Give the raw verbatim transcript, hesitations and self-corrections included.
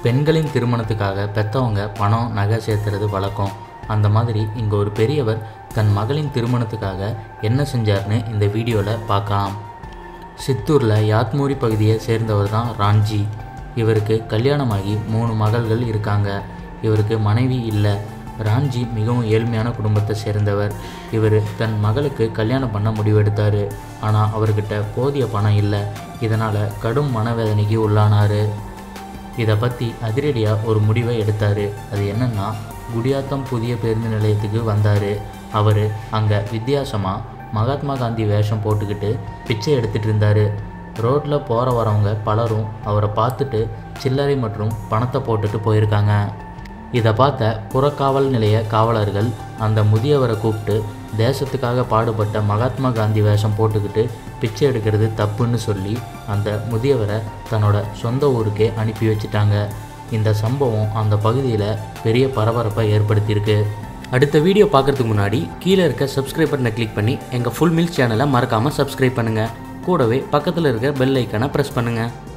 பெண்களின் திருமணத்துக்காக பெற்றவங்க பணம் நகை சேர்த்துறது வழக்கம். அந்த மாதிரி இங்கே ஒரு பெரியவர் தன் மகளின் திருமணத்துக்காக என்ன செஞ்சார்னு இந்த வீடியோவில் பார்க்கலாம். சித்தூரில் யாத்மூரி பகுதியை சேர்ந்தவர் தான் ரான்ஜி. இவருக்கு கல்யாணமாகி மூணு மகள்கள் இருக்காங்க. இவருக்கு மனைவி இல்லை. ரான்ஜி மிகவும் ஏழ்மையான குடும்பத்தை சேர்ந்தவர். இவர் தன் மகளுக்கு கல்யாணம் பண்ண முடிவெடுத்தார். ஆனால் அவர்கிட்ட போதிய பணம் இல்லை. இதனால் கடும் மனவேதனைக்கு உள்ளானார். இதை பற்றி அதிரடியாக ஒரு முடிவை எடுத்தார். அது என்னென்னா, குடியாத்தம் புதிய பேருந்து நிலையத்துக்கு வந்தார். அவர் அங்கே வித்தியாசமாக மகாத்மா காந்தி வேஷம் போட்டுக்கிட்டு பிச்சை எடுத்துகிட்டு இருந்தார். ரோட்டில் போகிற வரவங்க பலரும் அவரை பார்த்துட்டு சில்லறை மற்றும் பணத்தை போட்டுட்டு போயிருக்காங்க. இதை பார்த்த புறக்காவல் நிலைய காவலர்கள் அந்த முதியவரை கூப்பிட்டு தேசத்துக்காக பாடுபட்ட மகாத்மா காந்தி வேஷம் போட்டுக்கிட்டு பிச்சை எடுக்கிறது தப்புன்னு சொல்லி அந்த முதியவரை தன்னோட சொந்த ஊருக்கே அனுப்பி வச்சுட்டாங்க. இந்த சம்பவம் அந்த பகுதியில் பெரிய பரபரப்பை ஏற்படுத்தியிருக்கு. அடுத்த வீடியோ பார்க்குறதுக்கு முன்னாடி கீழே இருக்க சப்ஸ்கிரைப் பட்டனை கிளிக் பண்ணி எங்கள் ஃபுல் மீல்ஸ் சேனலை மறக்காமல் சப்ஸ்கிரைப் பண்ணுங்கள். கூடவே பக்கத்தில் இருக்க பெல் ஐக்கானை ப்ரெஸ் பண்ணுங்கள்.